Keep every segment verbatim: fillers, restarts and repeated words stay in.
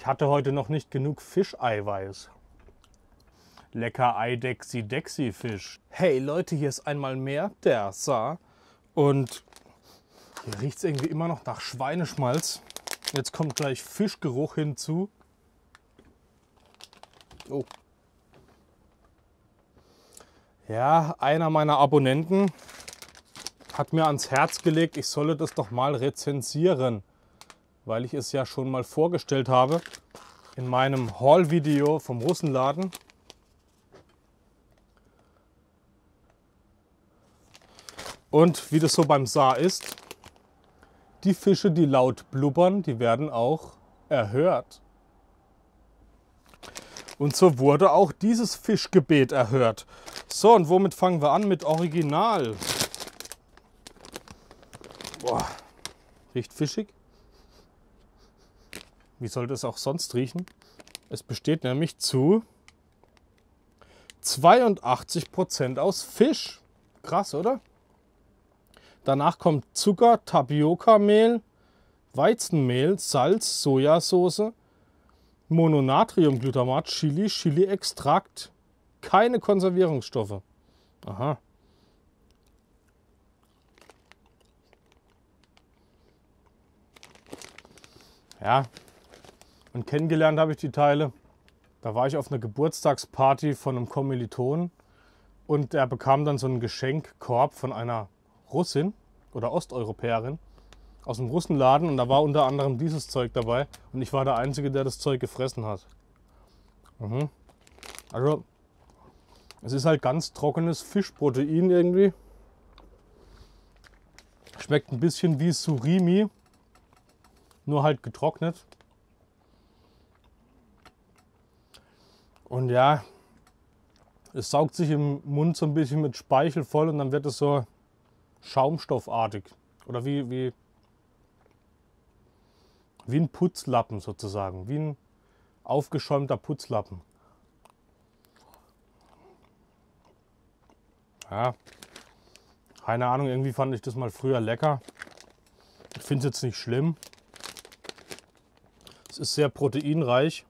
Ich hatte heute noch nicht genug Fischeiweiß. Lecker Eidechsi-Dechsi-Fisch. Hey Leute, hier ist einmal mehr der Saar. Und hier riecht es irgendwie immer noch nach Schweineschmalz. Jetzt kommt gleich Fischgeruch hinzu. Oh. Ja, einer meiner Abonnenten hat mir ans Herz gelegt, ich solle das doch mal rezensieren, weil ich es ja schon mal vorgestellt habe in meinem Haul-Video vom Russenladen. Und wie das so beim Saar ist, die Fische, die laut blubbern, die werden auch erhört. Und so wurde auch dieses Fischgebet erhört. So, und womit fangen wir an? Mit Original. Boah, riecht fischig. Wie sollte es auch sonst riechen? Es besteht nämlich zu zweiundachtzig Prozent aus Fisch. Krass, oder? Danach kommt Zucker, Tapiocamehl, Weizenmehl, Salz, Sojasauce, Mononatriumglutamat, Chili, Chili-Extrakt, keine Konservierungsstoffe. Aha. Ja, und kennengelernt habe ich die Teile. Da war ich auf einer Geburtstagsparty von einem Kommiliton und er bekam dann so einen Geschenkkorb von einer Russin oder Osteuropäerin aus dem Russenladen und da war unter anderem dieses Zeug dabei und ich war der Einzige, der das Zeug gefressen hat. Mhm. Also es ist halt ganz trockenes Fischprotein irgendwie. Schmeckt ein bisschen wie Surimi, nur halt getrocknet. Und ja, es saugt sich im Mund so ein bisschen mit Speichel voll und dann wird es so schaumstoffartig. Oder wie, wie, wie ein Putzlappen sozusagen. Wie ein aufgeschäumter Putzlappen. Ja, keine Ahnung, irgendwie fand ich das mal früher lecker. Ich finde es jetzt nicht schlimm. Es ist sehr proteinreich.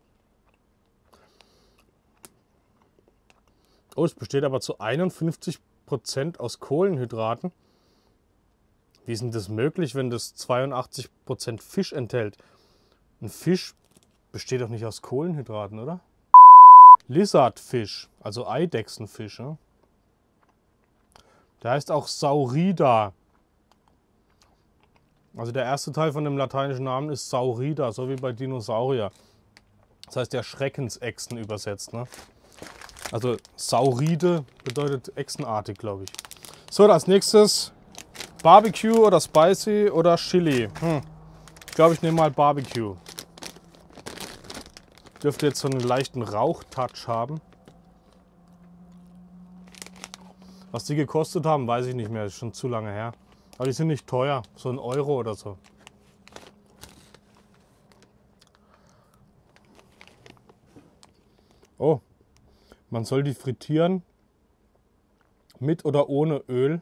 Oh, es besteht aber zu einundfünfzig Prozent aus Kohlenhydraten. Wie ist denn das möglich, wenn das zweiundachtzig Prozent Fisch enthält? Ein Fisch besteht doch nicht aus Kohlenhydraten, oder? Lizardfisch, also Eidechsenfisch. Ja? Der heißt auch Saurida. Also der erste Teil von dem lateinischen Namen ist Saurida, so wie bei Dinosaurier. Das heißt der Schreckensechsen übersetzt. Ne? Also Sauride bedeutet echsenartig, glaube ich. So, als nächstes Barbecue oder Spicy oder Chili. Hm. Ich glaube, ich nehme mal Barbecue. Dürfte jetzt so einen leichten Rauchtouch haben. Was die gekostet haben, weiß ich nicht mehr. Das ist schon zu lange her. Aber die sind nicht teuer. So ein Euro oder so. Oh. Man soll die frittieren. Mit oder ohne Öl.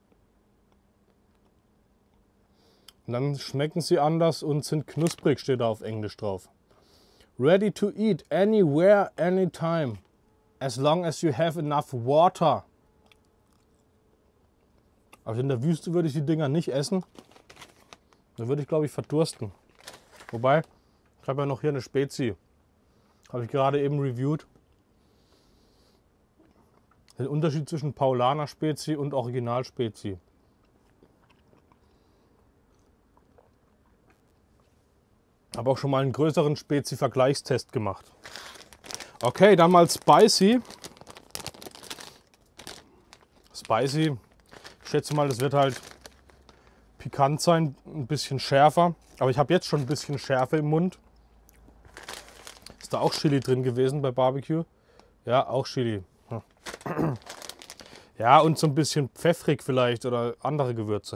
Und dann schmecken sie anders und sind knusprig, steht da auf Englisch drauf. Ready to eat anywhere, anytime. As long as you have enough water. Also in der Wüste würde ich die Dinger nicht essen. Da würde ich, glaube ich, verdursten. Wobei, ich habe ja noch hier eine Spezi. Habe ich gerade eben reviewed. Den Unterschied zwischen Paulaner Spezi und Original Spezi. Habe auch schon mal einen größeren Spezi-Vergleichstest gemacht. Okay, dann mal Spicy. Spicy, ich schätze mal, das wird halt pikant sein, ein bisschen schärfer. Aber ich habe jetzt schon ein bisschen Schärfe im Mund. Ist da auch Chili drin gewesen bei Barbecue? Ja, auch Chili. Ja, und so ein bisschen pfeffrig vielleicht oder andere Gewürze.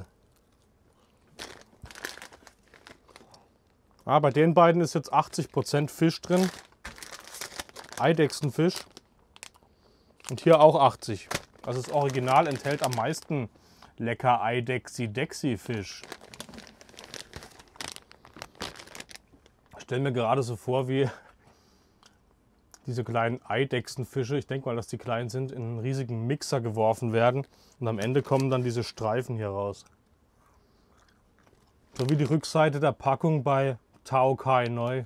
Ah, bei den beiden ist jetzt achtzig Prozent Fisch drin. Eidechsenfisch. Und hier auch achtzig. Also das Original enthält am meisten lecker Eidechsi-Dechsi-Fisch. stelle mir gerade so vor, wie diese kleinen Eidechsenfische, ich denke mal, dass die klein sind, in einen riesigen Mixer geworfen werden. Und am Ende kommen dann diese Streifen hier raus. So wie die Rückseite der Packung bei Tao Kai Neu.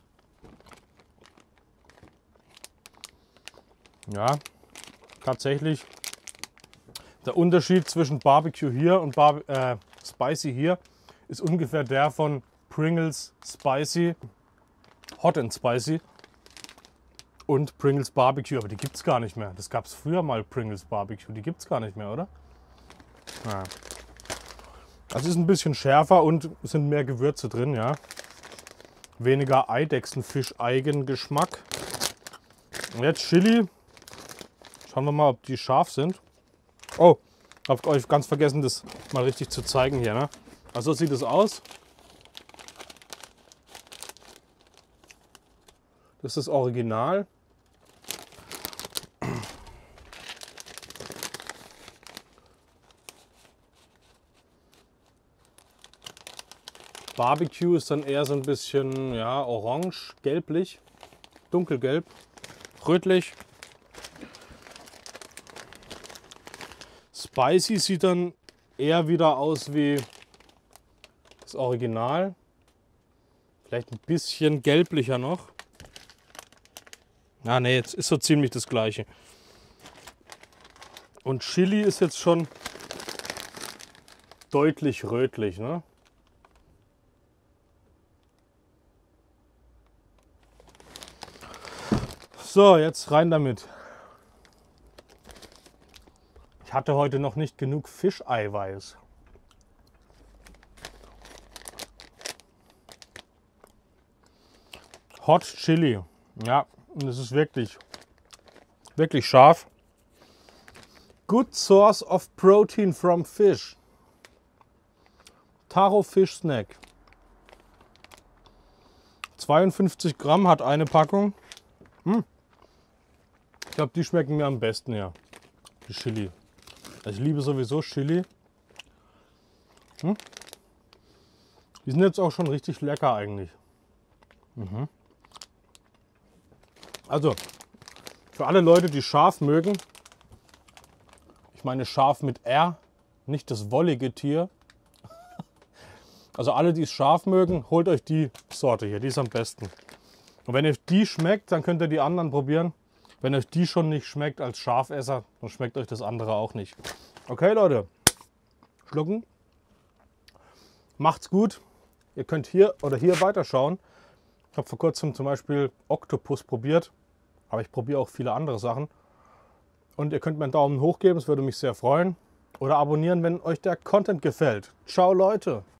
Ja, tatsächlich. Der Unterschied zwischen Barbecue hier und Bar äh, Spicy hier ist ungefähr der von Pringles Spicy, Hot and Spicy und Pringles Barbecue. Aber die gibt es gar nicht mehr. Das gab es früher mal, Pringles Barbecue. Die gibt es gar nicht mehr, oder? Ja. Das ist ein bisschen schärfer und es sind mehr Gewürze drin, ja. Weniger Eidechsenfisch-Eigengeschmack. Und jetzt Chili. Schauen wir mal, ob die scharf sind. Oh, habt euch ganz vergessen, das mal richtig zu zeigen hier, ne? Also so sieht es aus. Das ist das Original. Barbecue ist dann eher so ein bisschen, ja, orange, gelblich, dunkelgelb, rötlich. Spicy sieht dann eher wieder aus wie das Original. Vielleicht ein bisschen gelblicher noch. Ah ne, jetzt ist so ziemlich das gleiche. Und Chili ist jetzt schon deutlich rötlich, ne? So, jetzt rein damit. Ich hatte heute noch nicht genug Fischeiweiß. Hot Chili. Ja, und es ist wirklich, wirklich scharf. Good source of protein from fish. Taro Fish Snack. zweiundfünfzig Gramm hat eine Packung. Hm. Ich glaube, die schmecken mir am besten, ja. Die Chili. Ich liebe sowieso Chili. Hm. Die sind jetzt auch schon richtig lecker eigentlich. Mhm. Also, für alle Leute, die scharf mögen, ich meine scharf mit R, nicht das wollige Tier. Also alle, die es scharf mögen, holt euch die Sorte hier, die ist am besten. Und wenn euch die schmeckt, dann könnt ihr die anderen probieren. Wenn euch die schon nicht schmeckt als Scharfesser, dann schmeckt euch das andere auch nicht. Okay, Leute, schlucken. Macht's gut. Ihr könnt hier oder hier weiterschauen. Ich habe vor kurzem zum Beispiel Oktopus probiert, aber ich probiere auch viele andere Sachen. Und ihr könnt mir einen Daumen hoch geben, das würde mich sehr freuen. Oder abonnieren, wenn euch der Content gefällt. Ciao, Leute.